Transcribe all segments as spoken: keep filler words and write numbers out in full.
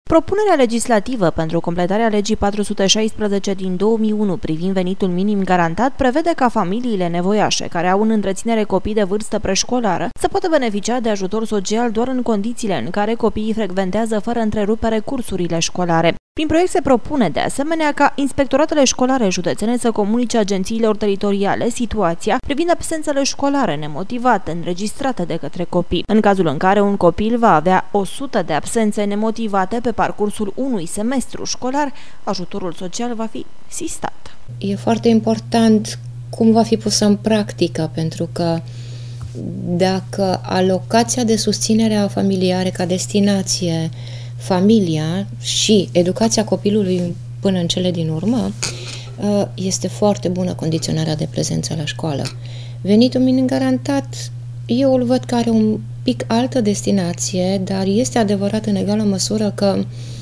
Propunerea legislativă pentru completarea legii patru sute șaisprezece din două mii unu privind venitul minim garantat prevede ca familiile nevoiașe care au în întreținere copii de vârstă preșcolară să poată beneficia de ajutor social doar în condițiile în care copiii frecventează fără întrerupere cursurile școlare. Prin proiect se propune, de asemenea, ca inspectoratele școlare județene să comunice agențiilor teritoriale situația privind absențele școlare nemotivate înregistrate de către copii. În cazul în care un copil va avea o sută de absențe nemotivate pe parcursul unui semestru școlar, ajutorul social va fi sistat. E foarte important cum va fi pusă în practică, pentru că dacă alocația de susținere a familiei are ca destinație familia și educația copilului până în cele din urmă, este foarte bună condiționarea de prezență la școală. Venitul minim garantat, eu îl văd că are un pic altă destinație, dar este adevărat în egală măsură că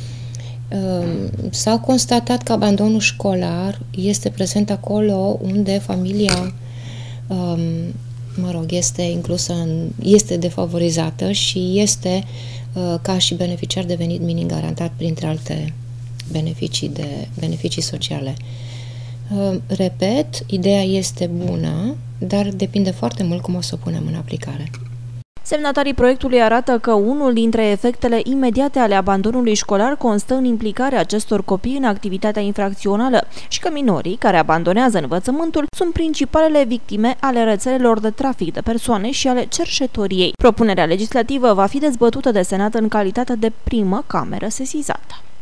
s-a constatat că abandonul școlar este prezent acolo unde familia mă rog, este inclusă, în, este defavorizată și este uh, ca și beneficiar de venit minim garantat, printre alte beneficii, de, beneficii sociale. Uh, repet, ideea este bună, dar depinde foarte mult cum o să o punem în aplicare. Semnatarii proiectului arată că unul dintre efectele imediate ale abandonului școlar constă în implicarea acestor copii în activitatea infracțională și că minorii care abandonează învățământul sunt principalele victime ale rețelelor de trafic de persoane și ale cerșetoriei. Propunerea legislativă va fi dezbătută de Senat în calitate de primă cameră sesizată.